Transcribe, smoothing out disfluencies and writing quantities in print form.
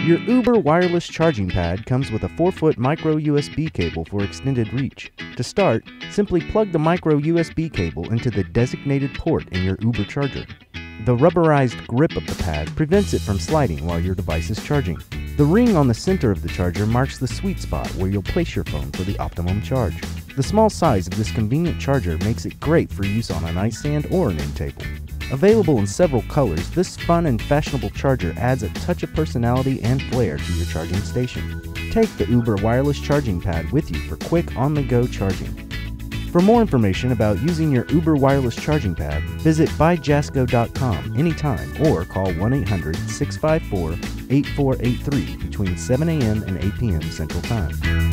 Your Uber wireless charging pad comes with a 4-foot micro USB cable for extended reach. To start, simply plug the micro USB cable into the designated port in your Uber charger. The rubberized grip of the pad prevents it from sliding while your device is charging. The ring on the center of the charger marks the sweet spot where you'll place your phone for the optimum charge. The small size of this convenient charger makes it great for use on a nightstand or an end table. Available in several colors, this fun and fashionable charger adds a touch of personality and flair to your charging station. Take the Uber wireless charging pad with you for quick on-the-go charging. For more information about using your Uber wireless charging pad, visit buyjasco.com anytime or call 1-800-654-8483 between 7 a.m. and 8 p.m. Central Time.